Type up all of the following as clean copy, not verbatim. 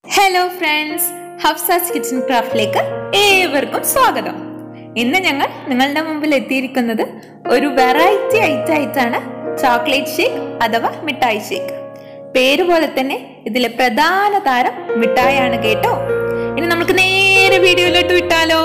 Hello friends, Hafsa's Kitchen Craftലേക്ക് ഏവർക്കും സ്വാഗതം. ഇന്ന് ഞങ്ങൾ നിങ്ങളുടെ മുമ്പിൽ എത്തിയിരിക്കുന്നത് ഒരു വെറൈറ്റി ഐറ്റമാണ് ചോക്ലേറ്റ് ഷേക്ക് അഥവാ മിഠായി ഷേക്ക്. പേര് പോലെ തന്നെ ഇതിലെ പ്രധാന താരം മിഠായിയാണ് കേട്ടോ. ഇനി നമുക്ക് നേരെ വീഡിയോയിലോട്ട് വിട്ടാലോ.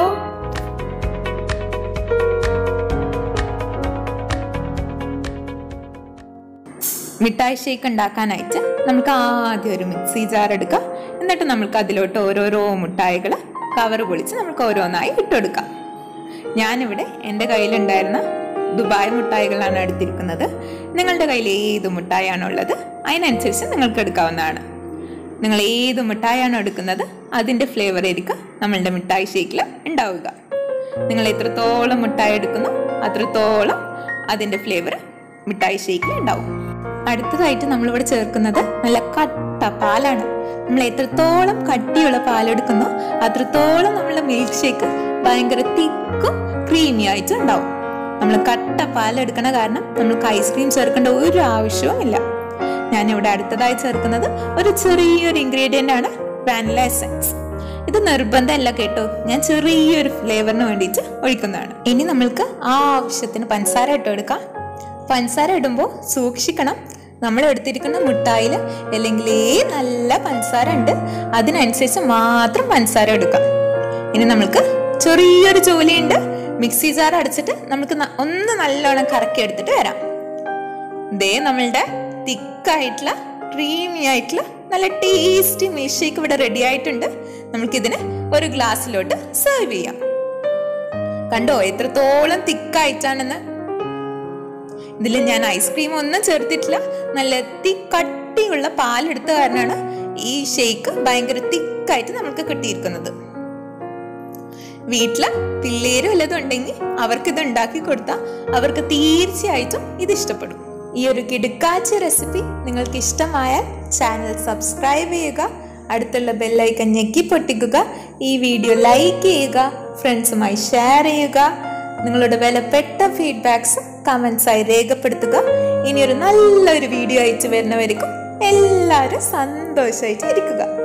മിഠായി ഷേക്ക് ഉണ്ടാക്കാനായിട്ട് നമുക്ക് ആദ്യം ഒരു മിക്സി ജാർ എടുക്കാം. എന്നിട്ട് നമുക്ക് അതിലോട്ട് ഓരോരോ മിഠായികൾ കവർ പൊളിച്ച് നമുക്ക് ഓരോന്നായി ഇട്ടെടുക്കാം. ഞാനിവിടെ എൻ്റെ കയ്യിലുണ്ടായിരുന്ന ദുബായ് മിഠായികളാണ് എടുത്തിരിക്കുന്നത്. നിങ്ങളുടെ കയ്യിൽ ഏത് മിഠായിയാണുള്ളത് അതിനനുസരിച്ച് നിങ്ങൾക്ക് എടുക്കാവുന്നതാണ്. നിങ്ങൾ ഏത് മിഠായിയാണോ എടുക്കുന്നത് അതിൻ്റെ ഫ്ലേവർ ആയിരിക്കും നമ്മളുടെ മിഠായി ഷേക്കിൽ ഉണ്ടാവുക. നിങ്ങൾ എത്രത്തോളം മിഠായി എടുക്കുന്നു അത്രത്തോളം അതിൻ്റെ ഫ്ലേവർ മിഠായി ഷേക്കിൽ ഉണ്ടാവും. അടുത്തതായിട്ട് നമ്മളിവിടെ ചേർക്കുന്നത് നല്ല കട്ട പാലാണ്. നമ്മൾ എത്രത്തോളം കട്ടിയുള്ള പാലെടുക്കുന്നോ അത്രത്തോളം നമ്മളുടെ മിൽക്ക് ഷേക്ക് ഭയങ്കര തിക്കും ക്രീമി ആയിട്ടും ഉണ്ടാവും. നമ്മൾ കട്ട പാലെടുക്കണ കാരണം നമ്മൾക്ക് ഐസ്ക്രീം ചേർക്കേണ്ട ഒരു ആവശ്യവും ഇല്ല. ഞാനിവിടെ അടുത്തതായി ചേർക്കുന്നത് ഒരു ചെറിയൊരു ഇൻഗ്രീഡിയൻ്റ് ആണ്, വാനില എസൻസ്. ഇത് നിർബന്ധമല്ല കേട്ടോ, ഞാൻ ചെറിയൊരു ഫ്ലേവറിന് വേണ്ടിയിട്ട് ഒഴിക്കുന്നതാണ്. ഇനി നമ്മൾക്ക് ആവശ്യത്തിന് പഞ്ചസാര ഇട്ടെടുക്കാം. പഞ്ചസാര ഇടുമ്പോൾ സൂക്ഷിക്കണം, നമ്മൾ എടുത്തിരിക്കുന്ന മിഠായിൽ അല്ലെങ്കിൽ നല്ല പഞ്ചസാര ഉണ്ട് അതിനനുസരിച്ച് മാത്രം പഞ്ചസാര എടുക്കാം. ഇനി നമ്മൾക്ക് ചെറിയൊരു ജോലിയുണ്ട്, മിക്സി ജാർ അടച്ചിട്ട് നമുക്ക് ഒന്ന് നല്ലോണം കറക്കി എടുത്തിട്ട് വരാം. ഇതേ നമ്മളുടെ തിക്കായിട്ടുള്ള ക്രീമി ആയിട്ടുള്ള നല്ല ടേസ്റ്റി മിൽക്ക് ഷേക്ക് ഇവിടെ റെഡി ആയിട്ടുണ്ട്. നമുക്കിതിന് ഒരു ഗ്ലാസ്സിലോട്ട് സെർവ് ചെയ്യാം. കണ്ടോ എത്രത്തോളം തിക്കായിട്ടാണെന്ന്. ഇതിൽ ഞാൻ ഐസ്ക്രീം ഒന്നും ചേർത്തിട്ടില്ല, നല്ല കട്ടിയുള്ള പാലെടുത്ത കാരണമാണ് ഈ ഷേക്ക് ഭയങ്കര തിക്കായിട്ട് നമുക്ക് കിട്ടിയിരിക്കുന്നത്. വീട്ടില് പിള്ളേരും വല്ലതും ഉണ്ടെങ്കിൽ അവർക്ക് ഇത് ഉണ്ടാക്കി കൊടുത്താൽ അവർക്ക് തീർച്ചയായിട്ടും ഇത് ഇഷ്ടപ്പെടും. ഈ ഒരു കിടുക്കാച്ച റെസിപ്പി നിങ്ങൾക്ക് ഇഷ്ടമായാൽ ചാനൽ സബ്സ്ക്രൈബ് ചെയ്യുക, അടുത്തുള്ള ബെല്ലൈക്കൺ ഞെക്കി പൊട്ടിക്കുക, ഈ വീഡിയോ ലൈക്ക് ചെയ്യുക, ഫ്രണ്ട്സുമായി ഷെയർ ചെയ്യുക. നിങ്ങളുടെ വിലപ്പെട്ട ഫീഡ്ബാക്സ് കമന്റ്സായി രേഖപ്പെടുത്തുക. ഇനിയൊരു നല്ലൊരു വീഡിയോ അയച്ചു വരുന്നവരിക്കും എല്ലാവരും സന്തോഷമായിട്ട് ഇരിക്കുക.